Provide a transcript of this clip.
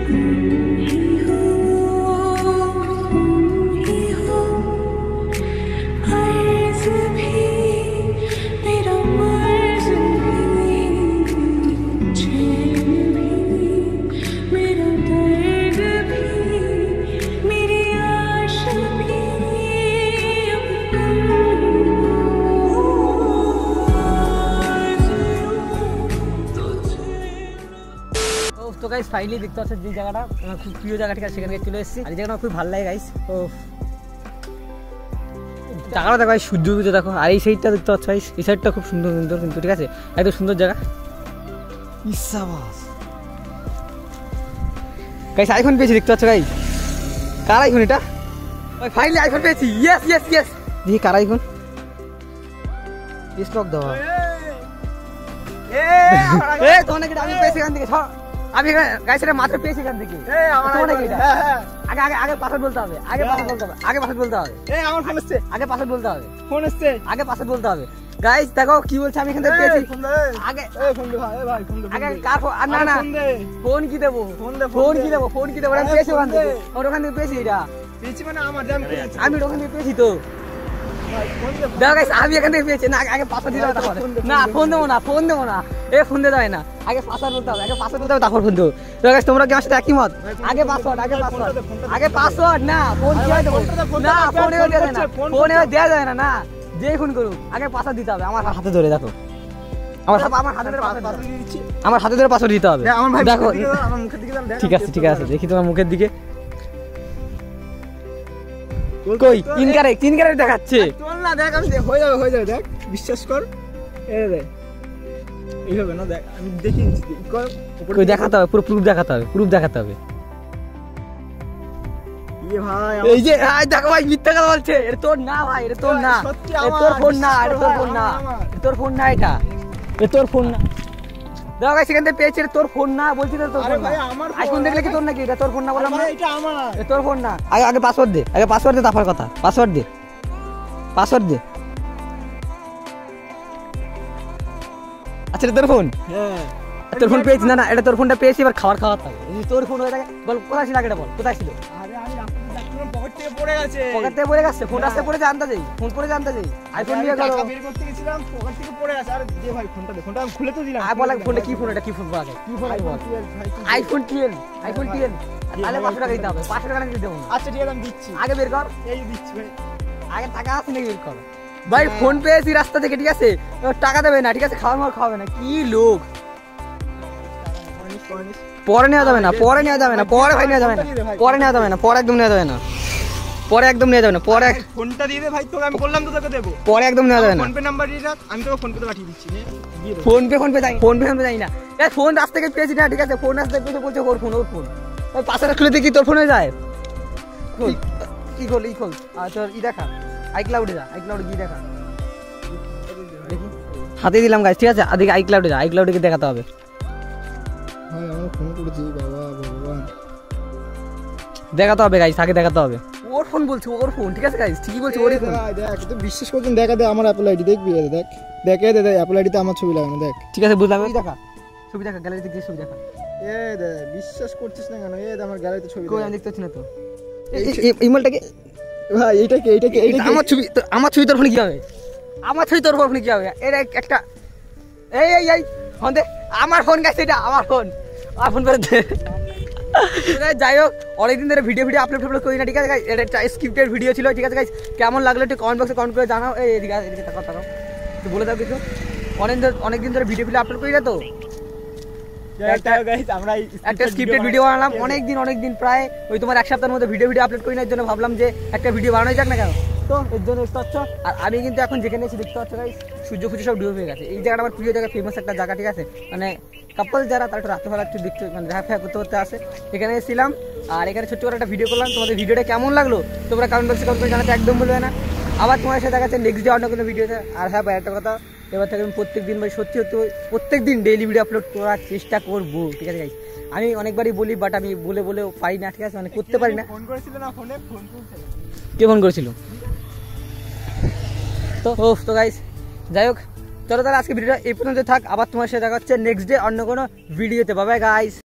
তো guys finally দেখতে পাচ্ছেন যে জায়গাটা আমার খুব প্রিয় জায়গা, ঠিক আছে, সেখানে চলে এসেছি। আর এই জায়গাটা খুব ভালো লাগে গাইস। তো জায়গাটা দেখো, সূর্য উদয় দেখো, আর এই সাইডটা দেখতে পাচ্ছ গাইস, এই সাইডটা খুব সুন্দর সুন্দর কিন্তু, ঠিক আছে, একদম সুন্দর জায়গা। গাইস আইফোন পেয়েছি দেখতে পাচ্ছ গাইস। কার আইফোন এটা? ফাইনালি আইফোন পেয়েছি। Yes yes yes. দেখি কার আইফোন, স্টক দাও। এই তো নাকি আমি পেয়েছি এখান থেকে, আমি গাইস এটা মাত্র পেয়েছি এখান থেকে। এই আমার নাকি এটা? আগে আগে আগে পাসওয়ার্ড বলতে হবে, আগে পাসওয়ার্ড বলতে হবে, আগে পাসওয়ার্ড বলতে হবে। এই আমার ফোন আসছে, আগে পাসওয়ার্ড বলতে হবে। ফোন আসছে, আগে পাসওয়ার্ড বলতে হবে। গাইস দেখো কি বলছে, আমি এখান থেকে পেয়েছি। আগে এই ফোন দে ভাই, এই ভাই ফোন দে। আগে কার ফোন? না না ফোন কি দেবো, ফোন কি দেবো, ফোন কি দেবো? আমি পেয়েছি ওখান থেকে, ওখান থেকে পেয়েছি। এটা পেয়েছি মানে আমার জান পেয়েছি, আমি ওখান থেকে পেয়েছি। তো দেখো গাইস আমি এখান থেকে পেয়েছি। না আগে পাসওয়ার্ড দিতে হবে, না ফোন দেবো না, ফোন দেবো না, এ ফোন দিতে হয় না, আগে পাসওয়ার্ড বলতে হবে, আগে পাসওয়ার্ড বলতে হবে, তারপর ফোন দেবো। তো গাইস তোমরা কি আমার সাথে একই মত? আগে পাসওয়ার্ড, আগে পাসওয়ার্ড, আগে পাসওয়ার্ড। না ফোন কি হয় দেবো না, ফোনেও দেওয়া যায় না, ফোনেও দেওয়া যায় না, না যে ফোন করুক আগে পাসওয়ার্ড দিতে হবে। আমার হাতে ধরে দেখো, আমার হাতে ধরে পাসওয়ার্ড দিয়ে দিচ্ছি, আমার হাতে ধরে পাসওয়ার্ড দিতে হবে। দেখো আমার মুখের দিকে দেখ, ঠিক আছে ঠিক আছে, দেখি তোমার মুখের দিকে। কই ইনকারেক্ট দেখাচ্ছে। চল না দেখ, আমি হয়ে যাবে দেখ, বিশ্বাস কর। এই দেখ এই হবে না, দেখ আমি দেখিয়ে দিচ্ছি। কই দেখাতে হবে, পুরো প্রুফ দেখাতে হবে, প্রুফ দেখাতে হবে। এই ভাই এই যে দেখো ভাই মিথ্যা কথা বলছে। এটা তোর না ভাই, এটা তোর না, এটা তোর ফোন না, এটা তোর ফোন না, তোর ফোন না, এটা তোর ফোন না। দেখো গাইস এখান থেকে পেয়েছি, এটা তোর ফোন না বলছি তো। তোর ভাই আমার আইফোন দেখলে কি তোর নাকি? এটা তোর ফোন না বললাম না, এটা আমার, এটা তোর ফোন না। আগে পাসওয়ার্ড দে, আগে পাসওয়ার্ড দে, তারপর কথা। পাসওয়ার্ড দে, পাসওয়ার্ড দে। আচ্ছা এটা তোর ফোন? হ্যাঁ তোর ফোন পেয়েছি। না না এটা তোর ফোনটা পেয়েছি, এবার খাবার খাওয়াতে হবে। তোর ফোন হয়ে থাকে, বল কোথায় ছিল আগেটা, বল কোথায় ছিল? আরে আমি পকেট থেকে পড়ে গেছে, পকেট থেকে পড়ে গেছে, ফোন রাস্তায় পড়ে জানতে যাই, ফোন পড়ে জানতে যাই, আইফোন নিয়ে গেল, টাকা বের করতে গেছিলাম, পকেট থেকে পড়ে গেছে। আরে দে ভাই ফোনটা দে, ফোনটা আমি খুলে তো দিলাম। আয় বল ফোনটা কি ফোন, এটা কি ফোন বল আগে, কি ফোন? IPhone 12, iPhone 12। তাহলে 500 টাকা দিতে হবে, 500 টাকা দিতে দেবো। আচ্ছা ঠিক আছে আমি দিচ্ছি, আগে বের কর। এই দিচ্ছি ভাই, আগে টাকা আছে নাকি বের কর। ভাই ফোন পেয়েছি রাস্তা থেকে, ঠিক আছে, টাকা দেবে না, ঠিক আছে, খাওয়াবে না। কি লোক, পরে নেওয়া যাবে না, পরে নেওয়া যাবে না, পরে ভাই নেওয়া যাবে না, পরে নেওয়া যাবে না, পরে একদম নেওয়া যাবে না, পরে একদম নেওয়া যাবে না, পরে ফোনটা দিয়ে দে ভাই, তোকে আমি বললাম তো তোকে দেবো, পরে একদম নেওয়া যাবে না। ফোন পে নাম্বার দিয়ে রাখ, আমি তোকে ফোন পে পাঠিয়ে দিচ্ছি। ফোন পে যাই না, এই ফোন রাস্তা থেকে পেয়েছি না, ঠিক আছে, ফোন রাস্তা থেকে বলছে ওর ফোন, ওর ফোন। ওই পাশে খুলে দেখি তোর ফোন হয়ে যায়। কি খোল আচ্ছা দেখা, আইক্লাউডে যা, আইক্লাউডে গিয়ে দেখা, দেখি হাতে দিলাম গাইস, ঠিক আছে, আদিকে আইক্লাউডে যা, আইক্লাউডে গিয়ে দেখাতে হবে। ভাই আমার ফোন করেছি, বাবা ভগবান, দেখাতে হবে গাইস, আগে দেখাতে হবে। ওর ফোন বলছে, ওর ফোন, ঠিক আছে গাইস, ঠিকই বলছে, ওরই ফোন। দেখ তুই বিশ্বাস করছিস, দেখা দে আমার অ্যাপল আইডি, দেখবি দেখ, দেখে দে অ্যাপল আইডিতে আমার ছবি লাগানো, দেখ, ঠিক আছে বুঝলাম। দেখা ছবি দেখা, গ্যালারিতে গিয়ে ছবি দেখা। এই দে বিশ্বাস করছিস না কেন? এই দে আমার গ্যালারিতে ছবি, কই আমি দেখতে পাচ্ছি না তো। ইমেলটাকে ভাই, এইটাকে আমার ছবি, আমার ছবি তোর ফোনে কি হবে? আমার ছবি তোর ফোনে কি হবে? এর একটা এই ফোন দে, আমার ফোন গাইছে, এটা আমার ফোন, আমার ফোন করে দে। যাই হোক অনেকদিন ধরে ভিডিও আপলোড করি না, ঠিক আছে গাইস, এটা একটা স্ক্রিপ্টেড ভিডিও ছিল, ঠিক আছে গাইস, কেমন লাগলো একটু কমেন্ট বক্সে কমেন্ট করে জানাও। এদিকে কথা একটু বলে দাও কিছু। অনেকদিন ধরে ভিডিও আপলোড করি না, তো আমরা একটা স্ক্রিপ্টেড ভিডিও বানালাম অনেকদিন, প্রায় ওই তোমার এক সপ্তাহের মধ্যে ভিডিও আপলোড করি না, এর জন্য ভাবলাম যে একটা ভিডিও বানানো যাক না কেন, তো এর জন্য দেখতে পাচ্ছ। আর আমি কিন্তু এখন যেখানে এসে দেখতে পাচ্ছ গাইস, সূর্য সব ডুবে হয়ে গেছে। এই জায়গাটা আমার প্রিয় জায়গা, ফেমাস একটা জায়গা, ঠিক আছে, মানে কাপল যারা তারা একটু রাত্রেবেলা একটু দেখতে, মানে দেখা করতে আসে, এখানে এসেছিলাম। আর এখানে ছোট্ট করে একটা ভিডিও করলাম। তোমাদের ভিডিওটা কেমন লাগলো তোমরা কমেন্ট বক্সে কমেন্ট করে জানাতে একদম ভুলবে না। আবার তোমার সাথে দেখা যাচ্ছে নেক্সট ডে অন্য কোনো ভিডিওতে। আর হ্যাঁ ভাই একটা কথা, এবার থেকে আমি প্রত্যেকদিন ভাই সত্যি প্রত্যেকদিন ডেইলি ভিডিও আপলোড করার চেষ্টা করবো, ঠিক আছে গাইস। আমি অনেকবারই বলি, বাট আমি বলে পারি না, ঠিক আছে, মানে করতে পারি না। ফোন করেছিল না, ফোনে কে ফোন করেছিল? তো গাইস যাই হোক, চলো তাহলে আজকে ভিডিওটা এই পর্যন্ত থাক। আবার তোমার সাথে দেখা হচ্ছে নেক্সট ডে অন্য কোনো ভিডিওতে। Bye bye guys.